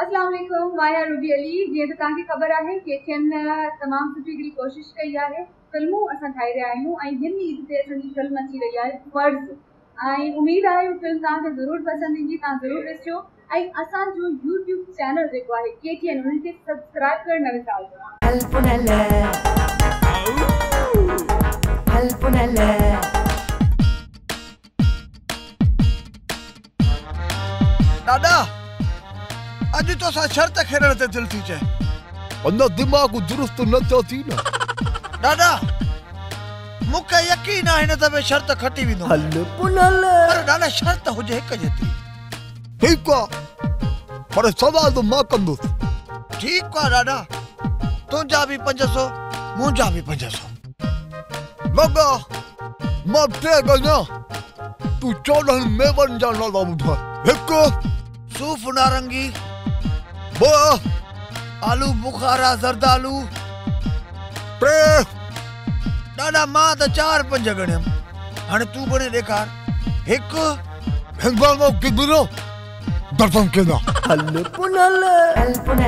अस्सलाम वालेकुम माया रूबी अली जी तो ताकि खबर है कि तमाम सुठी हिकड़ी कोशिश कई है फिल्मों असां ठाहे रहिया आहियूं ऐं हिन ईद ते असांजी फिल्म अची रही है फर्ज़ ऐं उम्मीद है वो फिल्म तव्हांखे ज़रूर पसंद ईंदी तव्हां ज़रूर ॾिसो ऐं असांजो यूट्यूब चैनल जेको आहे KTN उनखे सब्सक्राइब करणु न विसारिजो। दादा अज तो सा शर्त खेलण ते दिल थी चे अन दिमाग दुरुस्त न तो थी ना दादा मुके यकीन है न त शर्त खटी विनो हल पुनल पर दादा शर्त हुजे एक जेतरी ठीक है पर सवाल तो मां कंदो ठीक है दादा तुझा भी 500 मुझा भी 500 लगा मां ते गना तू 14 मेवन जा नाला मुठा एक सूफ नारंगी बा आलू बुखारा जरदालू पे दादा मां त 4-5 गणियम हाने तू गणे देखार एक हंगामा किबरो दर्पण केना हल पुनल